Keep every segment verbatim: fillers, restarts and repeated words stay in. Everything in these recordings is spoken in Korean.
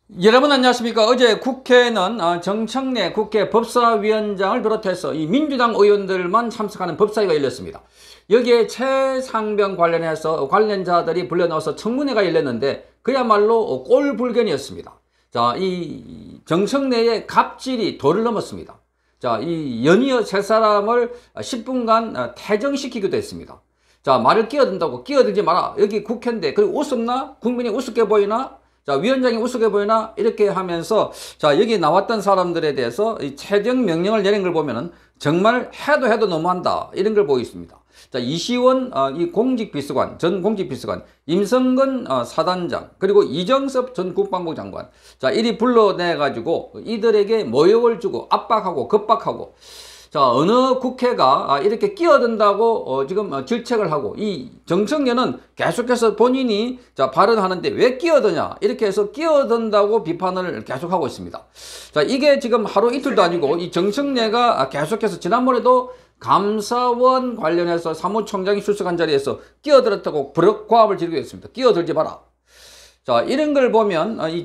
여러분 안녕하십니까. 어제 국회는 정청래 국회 법사위원장을 비롯해서 이 민주당 의원들만 참석하는 법사위가 열렸습니다. 여기에 최상병 관련해서 관련자들이 불려나와서 청문회가 열렸는데 그야말로 꼴불견이었습니다. 자, 이 정청래의 갑질이 도를 넘었습니다. 자, 이 연이어 세 사람을 십 분간 퇴정시키기도 했습니다. 자, 말을 끼어든다고 끼어들지 마라. 여기 국회인데 그리고 웃었나? 국민이 우습게 보이나? 자, 위원장이 우스게 보이나? 이렇게 하면서, 자, 여기 나왔던 사람들에 대해서 이 최종 명령을 내린 걸 보면은 정말 해도 해도 너무한다. 이런 걸 보고 있습니다. 자, 이시원, 어, 이 공직비서관, 전 공직비서관, 임성근 어, 사단장, 그리고 이정섭 전 국방부 장관. 자, 이리 불러내가지고 이들에게 모욕을 주고 압박하고 겁박하고, 자, 어느 국회가 이렇게 끼어든다고 어 지금 질책을 하고, 이 정청래는 계속해서 본인이 자 발언하는데 왜 끼어드냐 이렇게 해서 끼어든다고 비판을 계속하고 있습니다. 자, 이게 지금 하루 이틀도 아니고 이 정청래가 계속해서 지난번에도 감사원 관련해서 사무총장이 출석한 자리에서 끼어들었다고 불협화음을 지르고 있습니다. 끼어들지 마라. 자, 이런 걸 보면 이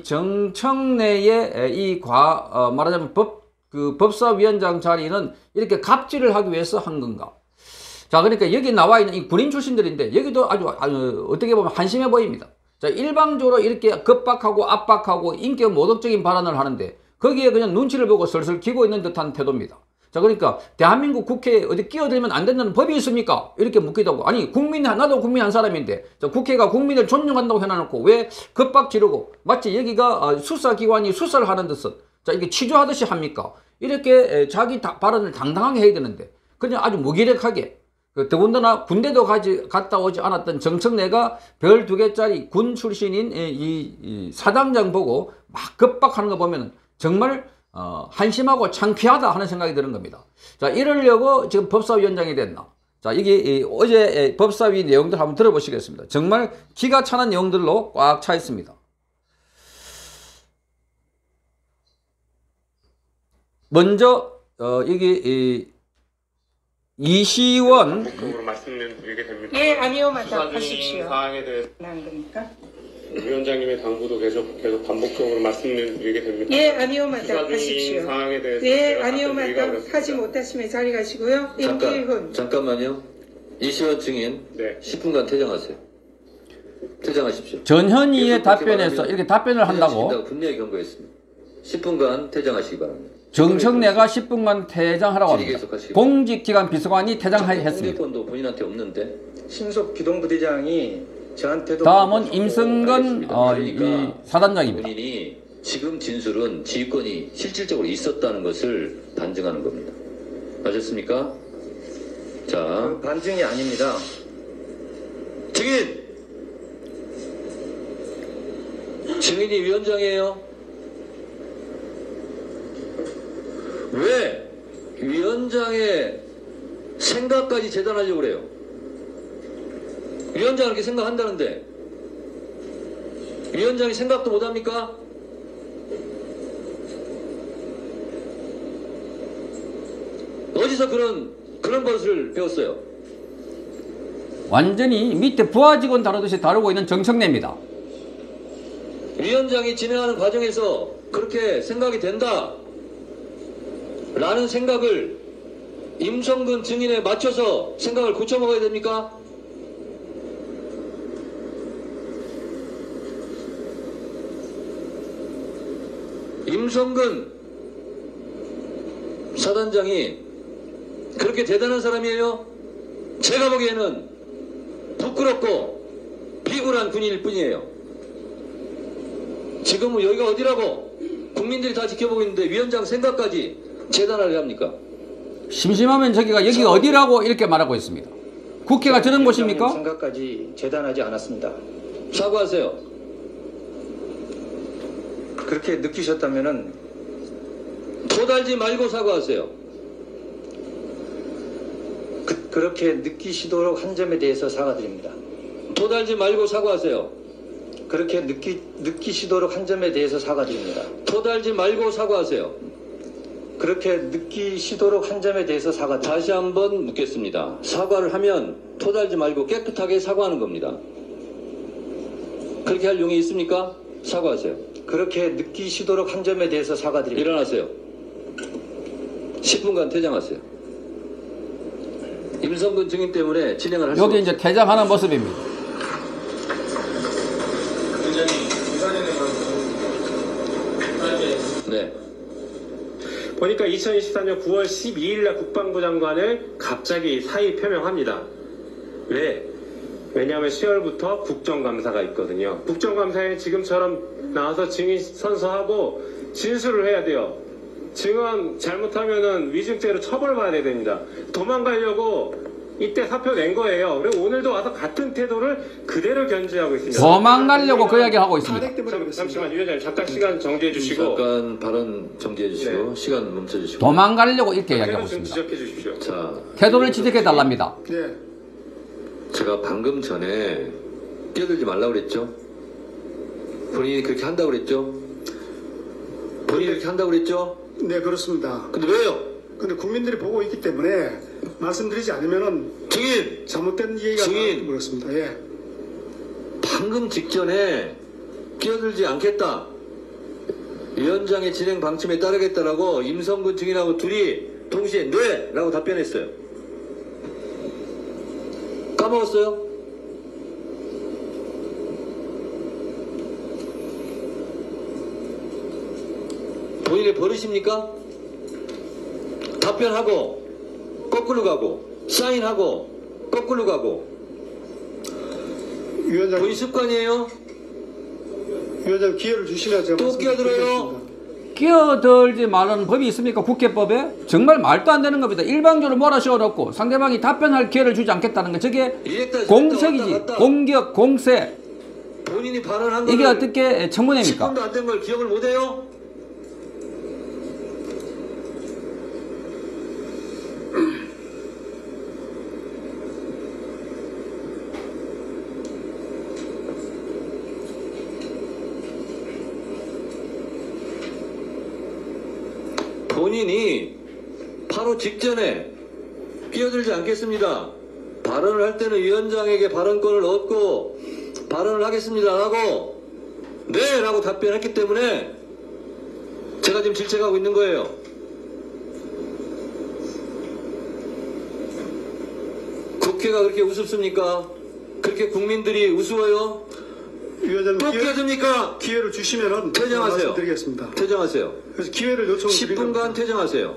정청래의 이 과 어 말하자면 법 그 법사위원장 자리는 이렇게 갑질을 하기 위해서 한 건가? 자, 그러니까 여기 나와 있는 이 군인 출신들인데 여기도 아주, 아주 어떻게 보면 한심해 보입니다. 자, 일방적으로 이렇게 겁박하고 압박하고 인격 모독적인 발언을 하는데 거기에 그냥 눈치를 보고 슬슬 기고 있는 듯한 태도입니다. 자, 그러니까 대한민국 국회에 어디 끼어들면 안 된다는 법이 있습니까? 이렇게 묻기도 하고, 아니 국민, 나도 국민 한 사람인데 자, 국회가 국민을 존중한다고 해놔놓고 왜 겁박 지르고 마치 여기가 수사기관이 수사를 하는 듯은 자, 이게 취조하듯이 합니까? 이렇게 자기 발언을 당당하게 해야 되는데 그냥 아주 무기력하게, 더군다나 군대도 가지, 갔다 오지 않았던 정청래가 별 두 개짜리 군 출신인 이, 이 사단장 보고 막 겁박하는 거 보면 정말 어, 한심하고 창피하다 하는 생각이 드는 겁니다. 자, 이러려고 지금 법사위원장이 됐나? 자, 여기 어제 법사위 내용들 한번 들어보시겠습니다. 정말 기가 차는 내용들로 꽉 차 있습니다. 먼저 어, 여기 이, 이시원 말씀드리게 됩니다. 예, 아니요, 맞아하십시오. 사항에 대해서 난 겁니까? 위원장님의 당부도 계속 계속 반복적으로 말씀드리게 됩니다. 예, 아니요, 맞아하십시오. 사항에 대해서 예, 아니요, 맞아하지 못하시면 자리 가시고요. 임기훈. 잠깐, 잠깐만요. 이시원 증인 네. 십 분간 퇴장하세요. 퇴장하십시오. 전현희의 답변에서 이렇게 답변을 한다고 분명히 경고했습니다. 십 분간 퇴장하시기 바랍니다. 정청래가 십 분간 퇴장하라고 합니다. 공직기관 비서관이 퇴장했습니다. 공직권도 본인한테 없는데. 신속 기동부대장이 저한테도 다음은 임성근 어, 이 사단장입니다. 본인이 지금 진술은 지휘권이 실질적으로 있었다는 것을 반증하는 겁니다. 맞았습니까? 자, 반증이 아닙니다. 증인! 증인이 위원장이에요. 왜 위원장의 생각까지 재단하려고 그래요? 위원장은 그렇게 생각한다는데 위원장이 생각도 못합니까? 어디서 그런 그런 것을 배웠어요? 완전히 밑에 부하 직원 다루듯이 다루고 있는 정청래입니다. 위원장이 진행하는 과정에서 그렇게 생각이 된다 라는 생각을 임성근 증인에 맞춰서 생각을 고쳐먹어야 됩니까? 임성근 사단장이 그렇게 대단한 사람이에요? 제가 보기에는 부끄럽고 비굴한 군인일 뿐이에요. 지금은 여기가 어디라고 국민들이 다 지켜보고 있는데 위원장 생각까지 재단하려 합니까? 심심하면 저기가 여기가 어디라고 이렇게 말하고 있습니다. 국회가 저런 곳입니까? 생각까지 재단하지 않았습니다. 사과하세요. 그렇게 느끼셨다면은 토달지 말고 사과하세요. 그, 그렇게 느끼시도록 한 점에 대해서 사과드립니다. 토달지 말고 사과하세요. 그렇게 느끼, 느끼시도록 한 점에 대해서 사과드립니다. 토달지 말고 사과하세요. 그렇게 느끼시도록 한 점에 대해서 사과드립니다. 다시 한번 묻겠습니다. 사과를 하면 토달지 말고 깨끗하게 사과하는 겁니다. 그렇게 할 용이 있습니까? 사과하세요. 그렇게 느끼시도록 한 점에 대해서 사과드립니다. 일어나세요. 십 분간 퇴장하세요. 임성근 증인 때문에 진행을 할 수 여기 없습니다. 이제 퇴장하는 모습입니다. 네. 보니까 이천이십사 년 구월 십이일 날 국방부 장관을 갑자기 사의 표명합니다. 왜? 왜냐하면 시월부터 국정감사가 있거든요. 국정감사에 지금처럼 나와서 증인 선서하고 진술을 해야 돼요. 증언 잘못하면은 위증죄로 처벌받아야 됩니다. 도망가려고 이때 사표 낸 거예요. 그리고 오늘도 와서 같은 태도를 그대로 견지하고 있습니다. 도망가려고 그 이야기 하고 있습니다. 잠- 잠시만 위원장님 잠깐 시간 정지해 주시고 잠깐 발언 정지해 주시고 네. 시간 멈춰 주시고. 도망가려고 이렇게 이야기하고 태도 좀 있습니다. 지적해 주십시오. 자, 태도를 지적해 달랍니다. 네, 제가 방금 전에 끼어들지 말라고 그랬죠? 본인이 그렇게 한다고 그랬죠? 본인이 그렇게 한다고 그랬죠? 네 그렇습니다. 근데 왜요? 근데 국민들이 보고 있기 때문에 말씀드리지 않으면은 증인! 잘못된 얘기가 증인! 나올지 모르겠습니다. 예. 방금 직전에 끼어들지 않겠다. 위원장의 진행 방침에 따르겠다라고 임성근 증인하고 둘이 동시에 네! 라고 답변했어요. 까먹었어요? 본인의 버릇입니까? 답변하고 거꾸로 가고 사인하고 거꾸로 가고 위원장, 본인 습관이에요? 위원장 기회를 주시면 제가 또 말씀드리겠습니다. 끼어들어요? 끼어들지 말라는 법이 있습니까? 국회법에? 정말 말도 안 되는 겁니다. 일방적으로 몰아씌워놓고 상대방이 답변할 기회를 주지 않겠다는 거. 저게 이랬다 저랬다 공색이지. 왔다 갔다. 공격, 공세. 본인이 발언한 이게 거를 어떻게 십 청문회입니까? 분도 안 된 걸 기억을 못해요? 본인이 바로 직전에 끼어들지 않겠습니다. 발언을 할 때는 위원장에게 발언권을 얻고 발언을 하겠습니다 라고 네 라고 답변했기 때문에 제가 지금 질책하고 있는 거예요. 국회가 그렇게 우습습니까? 그렇게 국민들이 우스워요? 위원장 또 기회, 끼어듭니까? 기회를 주시면은 퇴장하세요. 말씀드리겠습니다. 퇴장하세요. 그래서 기회를 요청드리는 십 분간 퇴장하세요.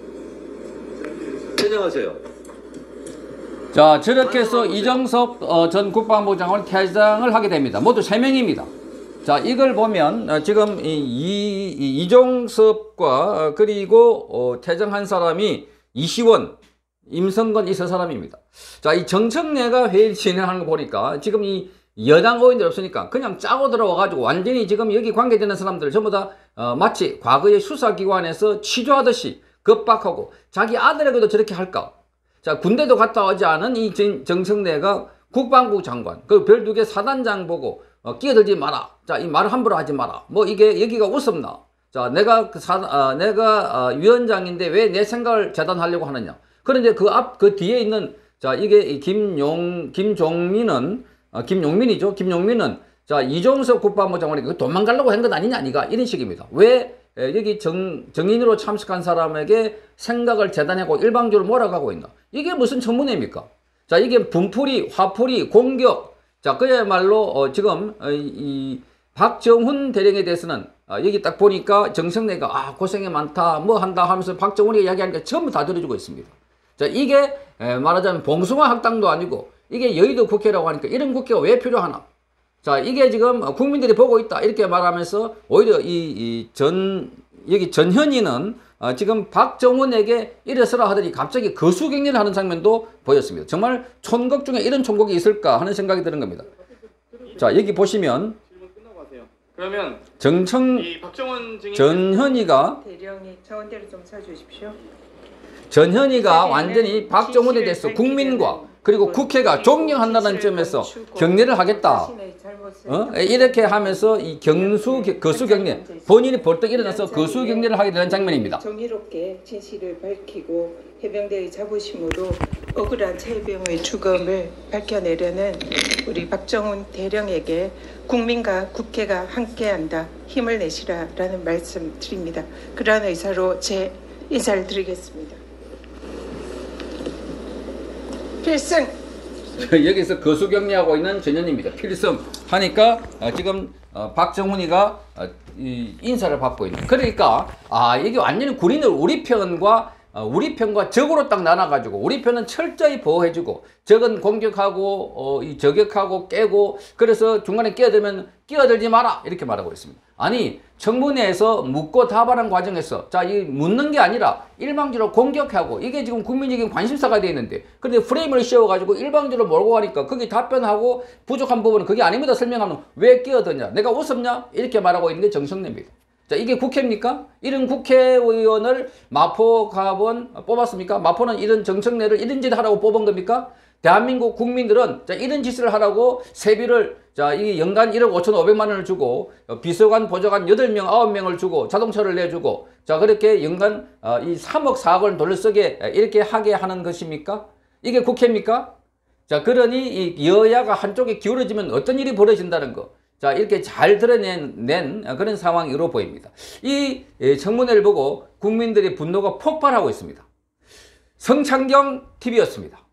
퇴장하세요. 자, 저렇게 해서 이정섭 어, 전 국방부 장관을 퇴장을 하게 됩니다. 모두 세 명입니다. 자, 이걸 보면 어, 지금 이, 이, 이 이종섭과 어, 그리고 어, 퇴장한 사람이 이시원, 임성근 이 세 사람입니다. 자, 이 정청래가 회의 진행하는 거 보니까 지금 이 여당 의원들 없으니까 그냥 짜고 들어와가지고 완전히 지금 여기 관계되는 사람들 전부 다 어, 마치 과거의 수사기관에서 취조하듯이 겁박하고 자기 아들에게도 저렇게 할까? 자, 군대도 갔다 오지 않은 이 정, 정청래가 국방부 장관, 그 별 두 개 사단장 보고 어, 끼어들지 마라. 자, 이 말을 함부로 하지 마라. 뭐 이게 여기가 우습나? 자, 내가 그 사, 어, 내가 어, 위원장인데 왜 내 생각을 재단하려고 하느냐? 그런데 그 앞, 그 뒤에 있는 자, 이게 이 김용, 김종민은 어, 김용민이죠. 김용민은 자, 이종섭 국방부 장관이 그 도망가려고 한 것 아니냐, 니가 이런 식입니다. 왜 에, 여기 정, 정인으로 참석한 사람에게 생각을 재단하고 일방적으로 몰아가고 있나? 이게 무슨 청문회입니까? 자, 이게 분풀이, 화풀이, 공격. 자, 그야말로 어, 지금 어, 이, 이 박정훈 대령에 대해서는 어, 여기 딱 보니까 정청래가 아 고생이 많다, 뭐 한다 하면서 박정훈이 이야기하니까 전부 다 들어주고 있습니다. 자, 이게 에, 말하자면 봉숭아 학당도 아니고 이게 여의도 국회라고 하니까 이런 국회가 왜 필요하나? 자, 이게 지금 국민들이 보고 있다 이렇게 말하면서 오히려 이, 이 전, 여기 전현희는 어, 지금 박정훈에게 이래서라 하더니 갑자기 거수경례를 하는 장면도 보였습니다. 정말 촌극 중에 이런 총국이 있을까 하는 생각이 드는 겁니다. 자, 여기 보시면 질문 끝나고 하세요. 그러면 정청, 이 박정원 증인 전현희가 대령이 차원대로 좀 서주십시오. 전현희가 완전히 박정훈에 대해서 국민과 그리고 국회가 존경한다는 점에서 경례를 하겠다. 어? 이렇게 하면서 이 경수 거수 경례 본인이 벌떡 일어나서 거수 경례를 하게 되는 장면입니다. 정의롭게 진실을 밝히고 해병대의 자부심으로 억울한 최해병의 죽음을 밝혀내려는 우리 박정훈 대령에게 국민과 국회가 함께한다, 힘을 내시라라는 말씀 드립니다. 그러한 의사로 제 인사를 드리겠습니다. 필승! 여기서 거수 경례하고 있는 전현입니다. 필승 하니까 어, 지금 어, 박정훈이가 어, 이 인사를 받고 있는. 그러니까 아 이게 완전히 군인을 우리 편과 어, 우리 편과 적으로 딱 나눠가지고 우리 편은 철저히 보호해주고 적은 공격하고 어, 이 저격하고 깨고 그래서 중간에 끼어들면 끼어들지 마라 이렇게 말하고 있습니다. 아니 청문회에서 묻고 답하는 과정에서 자 이 묻는 게 아니라 일방적으로 공격하고 이게 지금 국민적인 관심사가 되어 있는데 그런데 프레임을 씌워가지고 일방적으로 몰고 가니까 거기 답변하고 부족한 부분은 그게 아닙니다 설명하면 왜 끼어드냐 내가 우습냐 이렇게 말하고 있는 게 정청래입니다. 자, 이게 국회입니까? 이런 국회의원을 마포 갑은 뽑았습니까? 마포는 이런 정청래를 이런 짓 하라고 뽑은 겁니까? 대한민국 국민들은 자, 이런 짓을 하라고 세비를 자, 이 연간 일억 오천오백만 원을 주고 비서관, 보좌관 여덟 명, 아홉 명을 주고 자동차를 내주고 자, 그렇게 연간 어, 이 삼억 사억을 돌려쓰게 이렇게 하게 하는 것입니까? 이게 국회입니까? 자, 그러니 이 여야가 한쪽에 기울어지면 어떤 일이 벌어진다는 거. 자, 이렇게 잘 드러낸 낸 그런 상황으로 보입니다. 이 청문회를 보고 국민들의 분노가 폭발하고 있습니다. 성창경 티비였습니다.